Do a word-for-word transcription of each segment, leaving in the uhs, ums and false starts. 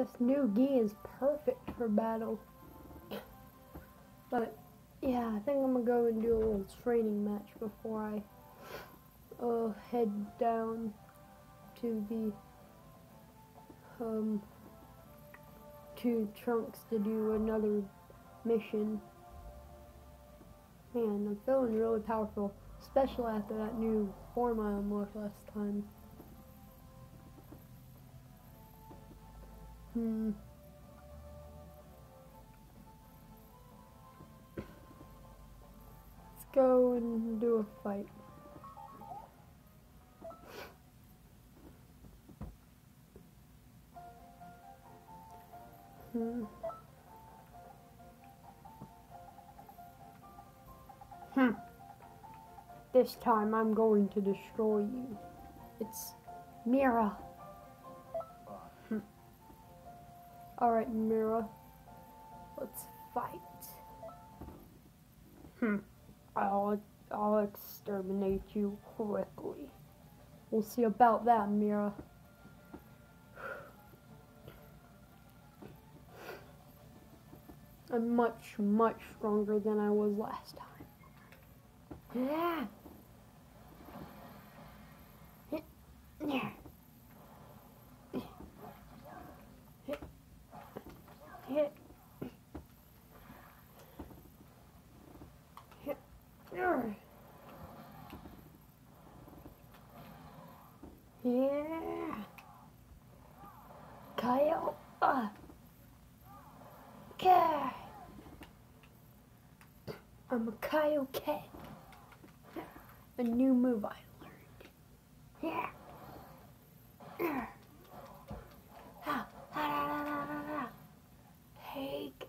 this new gi is perfect for battle. But yeah, I think I'm gonna go and do a little training match before I uh, head down to the um to Trunks to do another mission. Man, I'm feeling really powerful, especially after that new form I unlocked last time. Hmm. Let's go and do a fight. Hmm. Hmm. This time I'm going to destroy you. It's Mira. Hmm. Alright, Mira. Let's fight. Hmm. I'll, I'll exterminate you quickly. We'll see about that, Mira. I'm much, much stronger than I was last time. Yeah. Yeah. Hit. Hit. Yeah. Kyle. Uh. Okay. I'm a Kaioken. A new move I learned. Yeah. Ha, ha, da, da, da, da. Take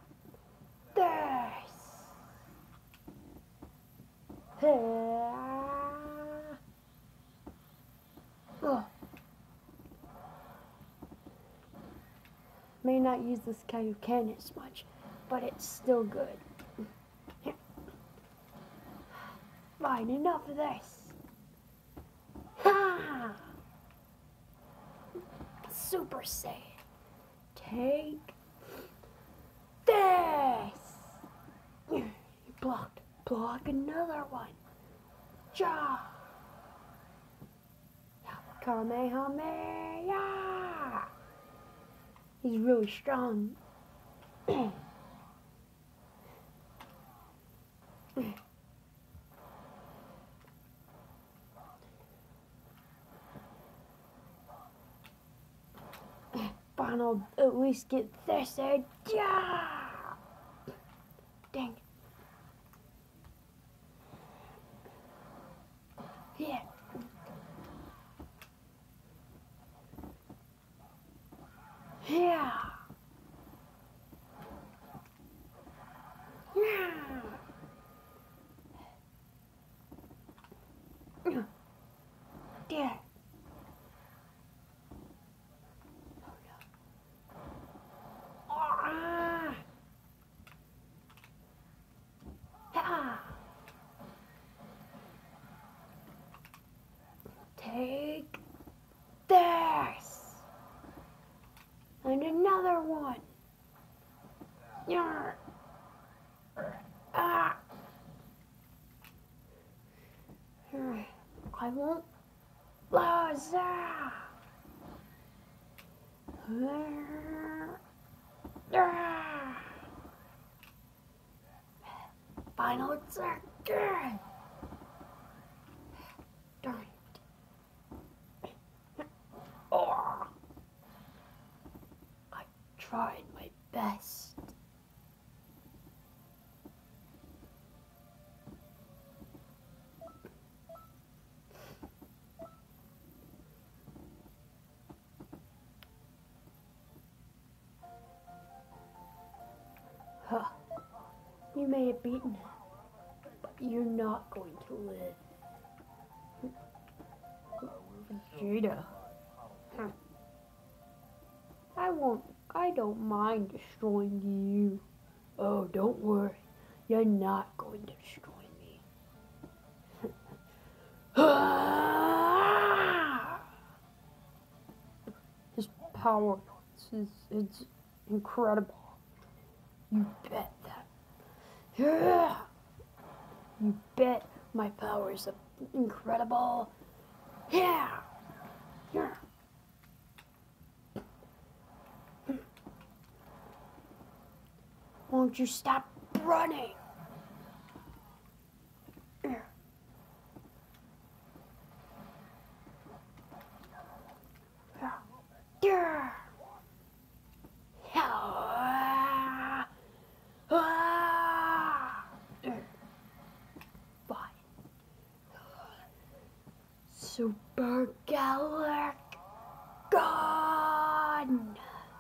this. Oh. May not use this Kaioken as much, but it's still good. Fine, enough of this. Ha! Super Saiyan. Take this. You blocked. Block another one. Ja. Kamehameha. He's really strong. Fine, I'll at least get this edge. Yeah. Dang. Yeah. Yeah. Yeah. Yeah. Oh no. Ah. Ah. Take this. And another one. Yeah. Ah. I won't lose. Final attack. Darn it. Oh. I tried my best. Huh. You may have beaten, but you're not going to live. Vegeta. Huh. I won't, I don't mind destroying you. Oh, don't worry. You're not going to destroy me. His power notes. is, it's incredible. You bet that. Yeah. You bet my powers are incredible. Yeah. Yeah. Won't you stop running? Yeah. Yeah. Yeah. Ah. Fine. Super Gallic gone.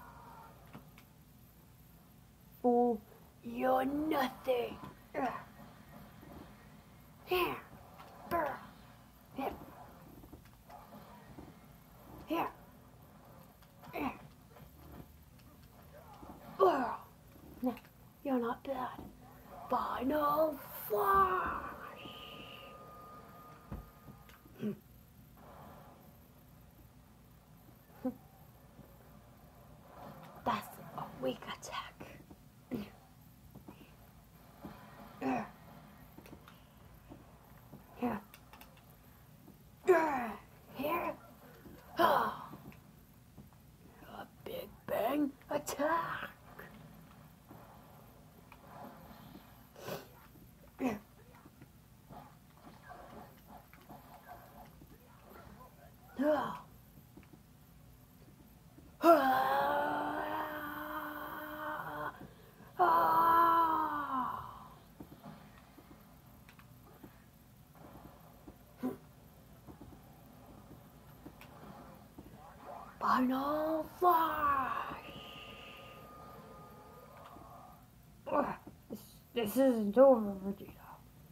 Fool, you're nothing. Here. Here. Here. Here. Here. No, you're not bad. Final Flash. That's a weak attack. Here. Here. Here. Oh. A Big Bang attack. Here. Oh. Ah. Ah. Final Flash! This, this isn't over, Vegeta.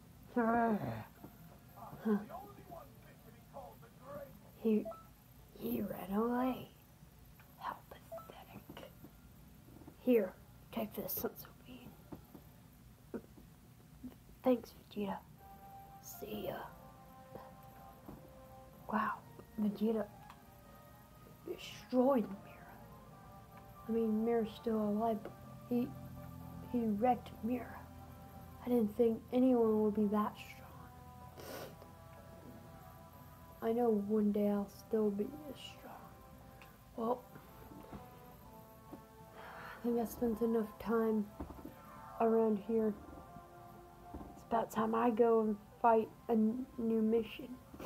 He, he ran away. How pathetic. Here, take this, Senzu Bean. Thanks, Vegeta. See ya. Wow, Vegeta destroyed Mira. I mean, Mira's still alive, but he he wrecked Mira. I didn't think anyone would be that strong. I know one day I'll still be as strong. Well, I think I spent enough time around here. It's about time I go and fight a n- new mission.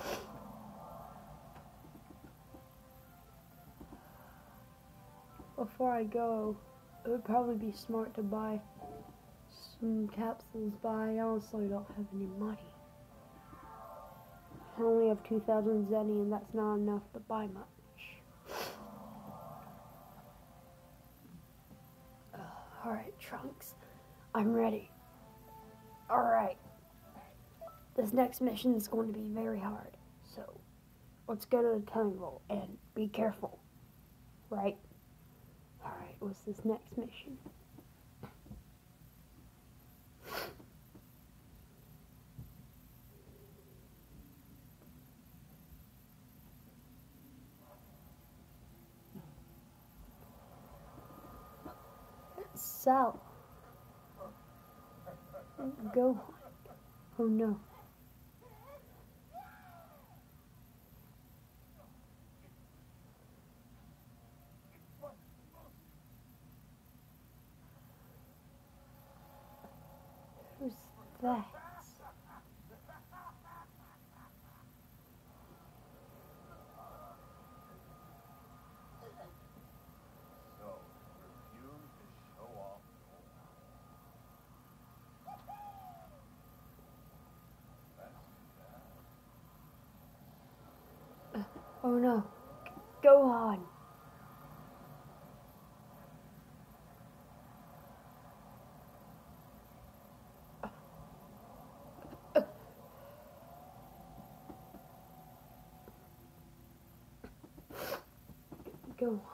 Before I go, it would probably be smart to buy some capsules, but I honestly don't have any money. I only have two thousand Zenny, and that's not enough to buy much. Uh, Alright, Trunks. I'm ready. Alright. This next mission is going to be very hard. So, let's go to the time vault and be careful. Right? Alright, what's this next mission? Cell. Go. Oh no. Who's that? Oh no. Go on. Go on.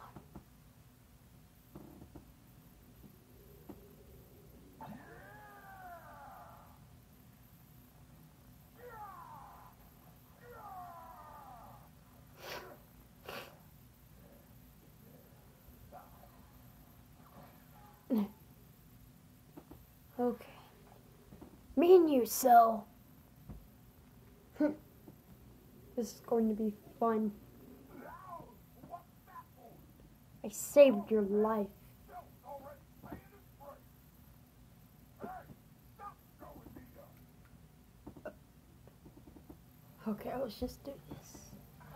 seen you, Cell. This is going to be fun. I saved your life. Okay, let's just do this.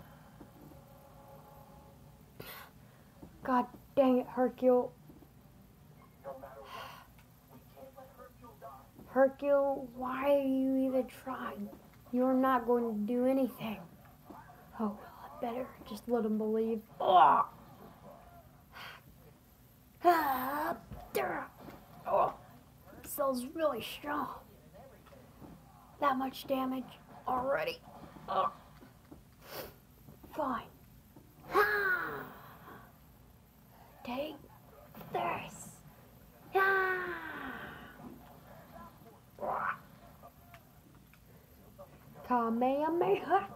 God dang it, Hercule. Hercule, why are you even trying? You're not going to do anything. Oh, well, I better just let him believe. Oh. Ah, there. Oh, Cell's really strong. That much damage already. Oh. Fine. Ah. Take this. Ah. Kamehameha.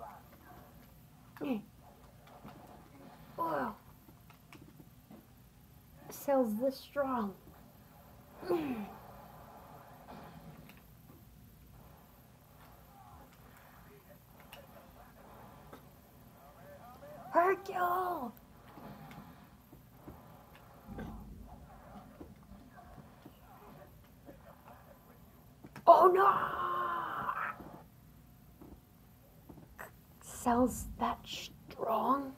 Oh. Cell's this strong. Hercule! Oh no! Cell's that strong?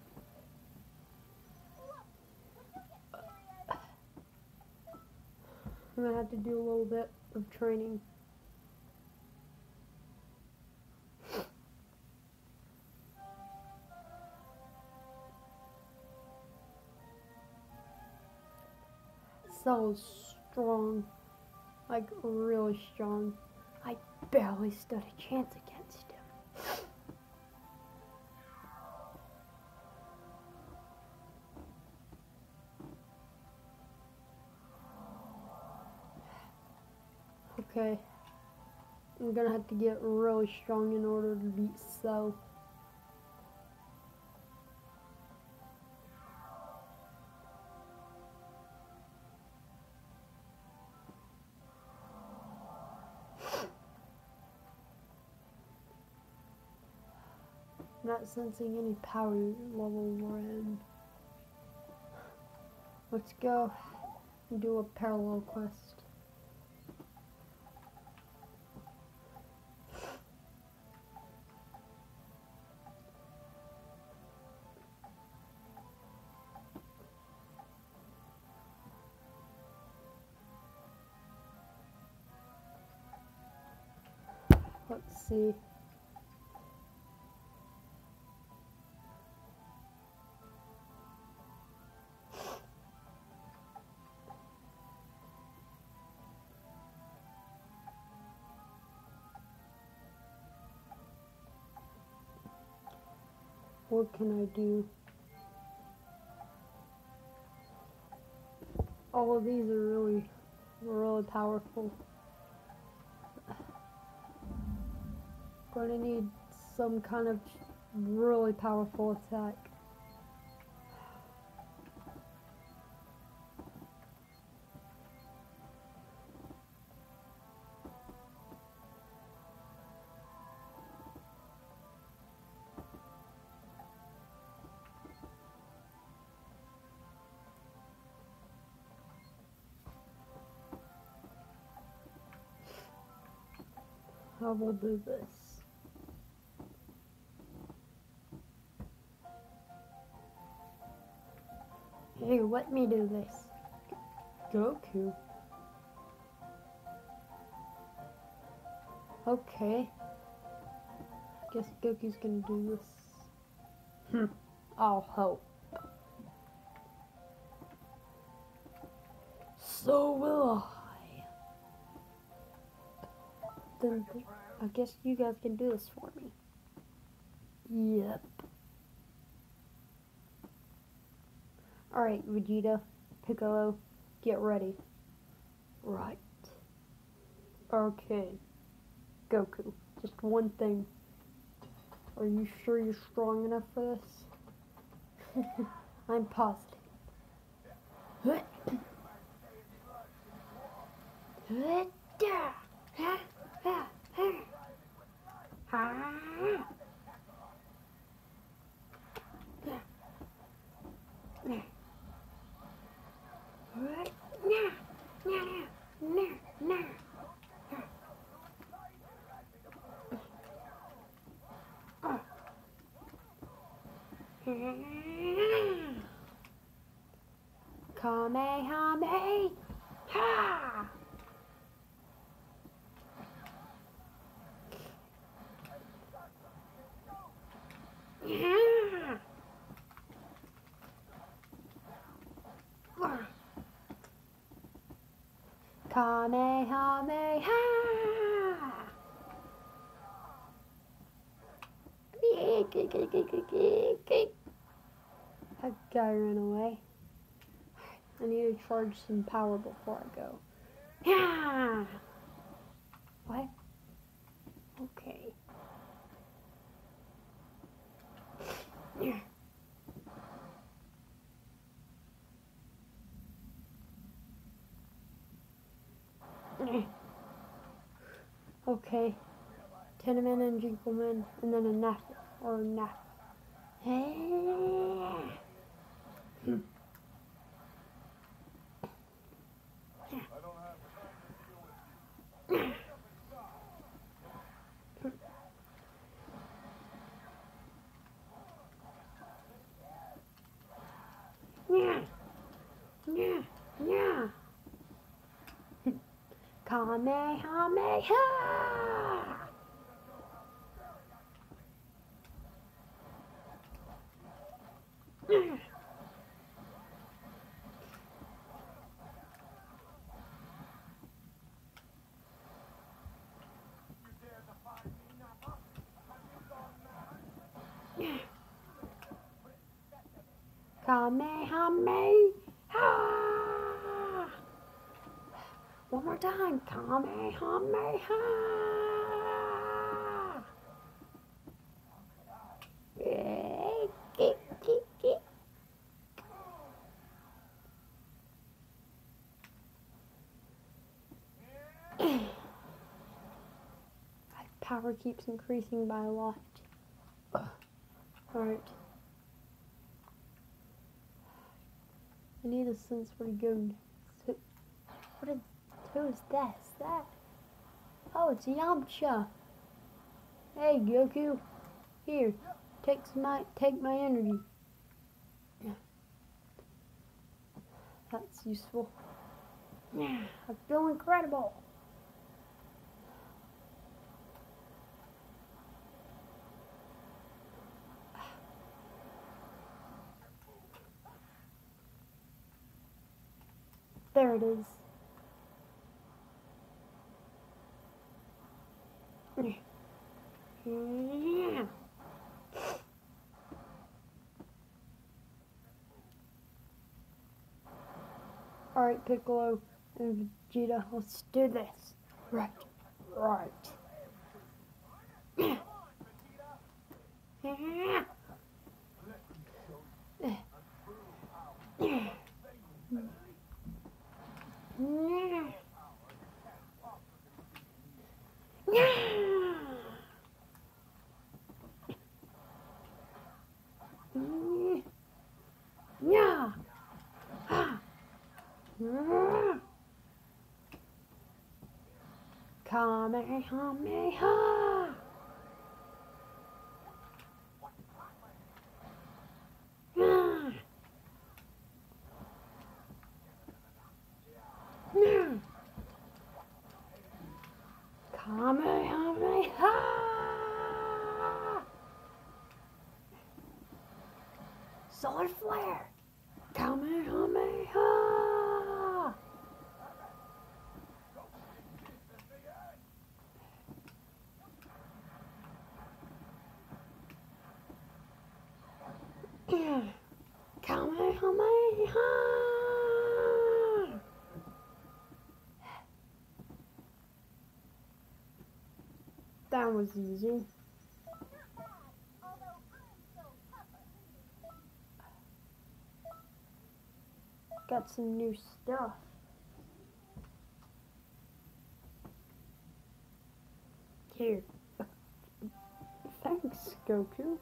I'm gonna have to do a little bit of training. Cell's strong. Like, really strong. I barely stood a chance against him. Okay. I'm gonna have to get really strong in order to beat Cell. Not sensing any power level we're in. Let's go and do a parallel quest. Let's see. What can I do? All of these are really, really powerful. Going to need some kind of really powerful attack. I will do this. Hey, let me do this. Goku. Okay. Guess Goku's gonna do this. Hmm. I'll help. So will I. Then I guess you guys can do this for me. Yep. Alright, Vegeta, Piccolo, get ready. Right. Okay. Goku, just one thing. Are you sure you're strong enough for this? I'm positive. Kamehameha! Yeah! Kamehameha! That guy ran away. I need to charge some power before I go. Yeah! What? Okay. Yeah. Okay. Tenement and Jinkleman, and then a nap or a nap. Hmm. Yeah, yeah, yeah. Kamehameha! Yeah. Kamehameha! One more time. Kamehameha! Yeah. Kick, kick, kick. My power keeps increasing by a lot. Alright. I need a sense where to go next. What is, who is this? That? Oh, it's Yamcha. Hey, Goku. Here, take my take my energy. That's useful. Yeah, I feel incredible. There it is. Yeah. Alright, Piccolo and Vegeta, let's do this. Right, right. Yeah. Yeah. Yeah. Yeah. Yeah. Yeah. Kamehameha! Yeah. Yeah. Kamehameha! Solar flare! Kamehameha! Yeah. Kamehameha! That was easy. Got some new stuff. Here. Thanks, Goku.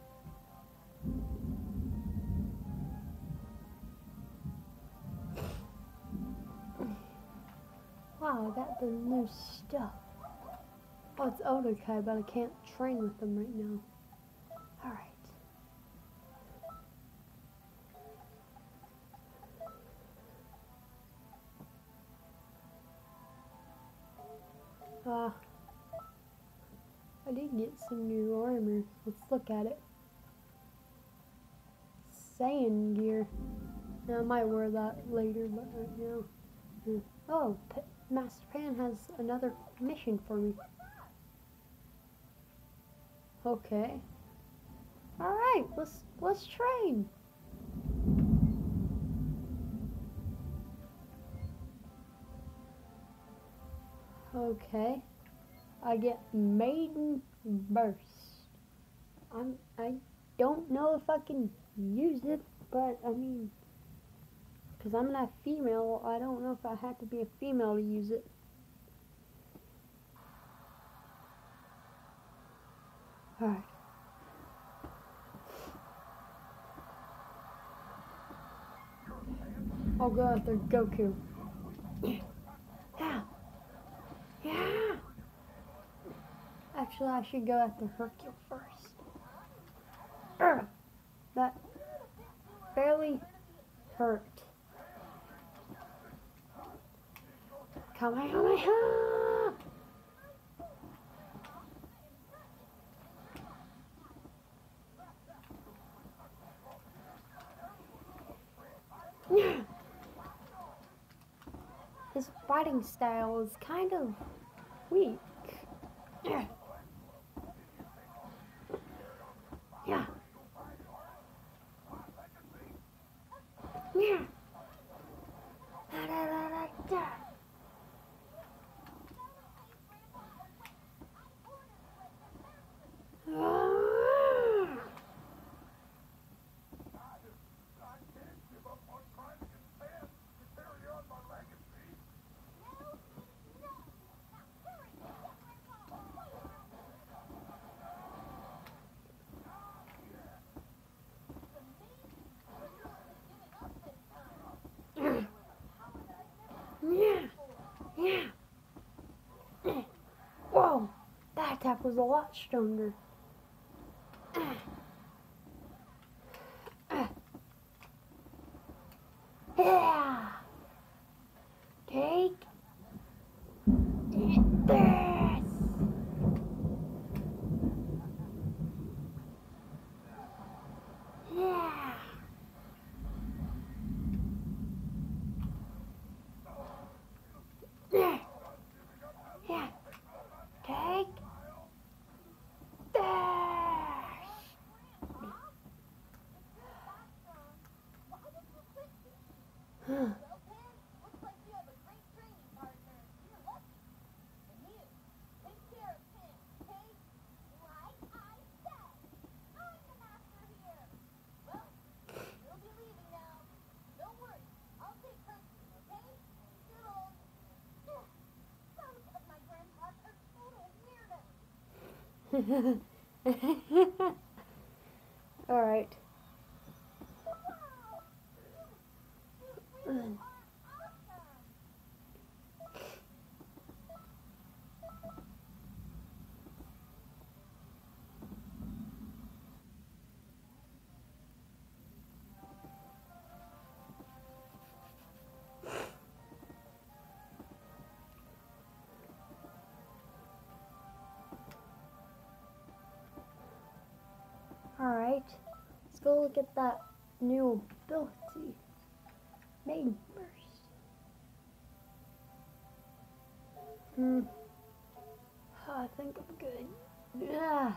Wow, I got the new stuff. Oh, it's Odokai, but I can't train with them right now. Alright. Uh, I did get some new armor. Let's look at it. Saiyan gear. Now I might wear that later, but right now. Yeah. Oh, P Master Pan has another mission for me. Okay. All right, let's let's train. Okay. I get Maiden Burst. I'm I don't know if I can use it, but I mean, because I'm not female, I don't know if I have to be a female to use it. Alright. I'll go after Goku. Yeah. Yeah. Actually, I should go after Hercule first. Urgh. That barely hurt. Kamehameha! His fighting style is kind of weak. Yeah. Yeah. Yeah. Da, da, da, da, da. Yeah, yeah. Whoa, that attack was a lot stronger. Yeah. Take this. Yeah. Yeah. Yeah. Take this. Huh. All right. Alright, let's go look at that new ability. Maiden Burst. Hmm. I think I'm good. Yeah.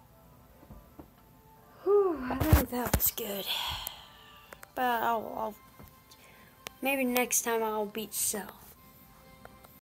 Whew, I think that was good. But I'll, I'll maybe next time I'll beat Cell.